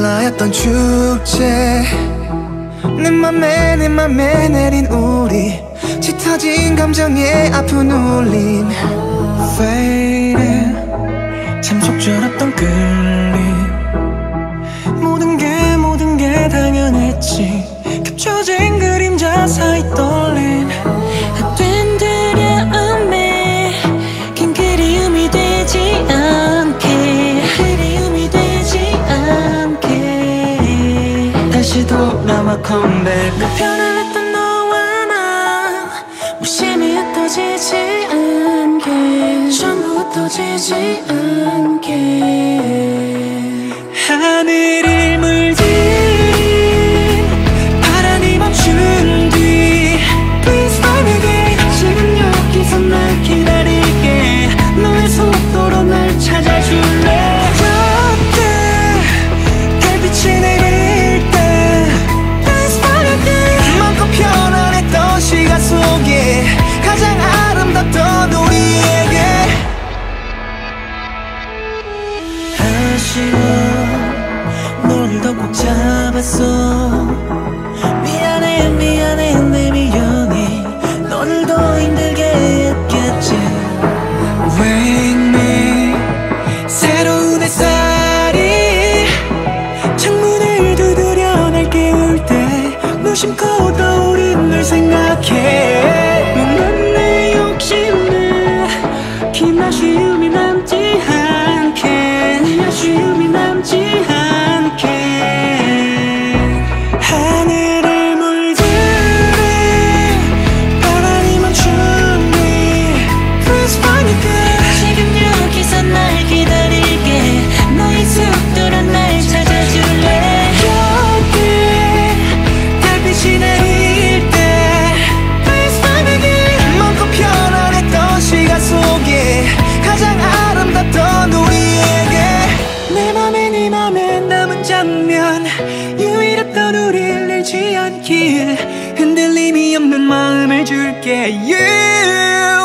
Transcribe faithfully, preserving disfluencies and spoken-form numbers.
나였던 축제 내 맘에 내 맘에 내린 우리 짙어진 감정에 아픈 울림 Fading 참 속절없던 끌림 모든 게 모든 게 당연했지 겹쳐진 그림자 사이 떨림 헛된 두려움에 긴 그리움이 되지 않게 그리움이 되지 않게 다시 돌아와 컴백 나 편안했던 너와 나 무심히 흩어지지 않게 전부 흩어지지 않게 하늘을 물들인 바람이 멈춘 뒤 Please find me again 지금 여기서 날 기다릴게 너의 속도로 날 찾아줄래 그때 달빛이 내릴 때 Please find me again 맘껏 편안했던 시간 속에 가장 아름답던 우리에게 아쉬워 너를 더 꼭 잡았어 미안해 미안해 내 미련이 너를 더 힘들게 했겠지 Wake me 새로운 햇살이 창문을 두드려 날 깨울 때 무심코 떠오른 널 생각해 넌 내 욕심에 긴 아쉬움이 남지 않게 긴 아쉬움이 남지 않게 하늘을 물들인 바람이 멈춘 뒤 Please find me again 지금 여기서 날 기다릴게 너의 속도로 날 찾아줄래 여기 달빛이 내릴 때 Please find me again 맘껏 편안했던 시간 속에 가장 아름답던 우리에게 내 맘에 네 맘에 남은 장면 유일했던 우릴 잃지 않길 흔들림이 없는 마음을 줄게 You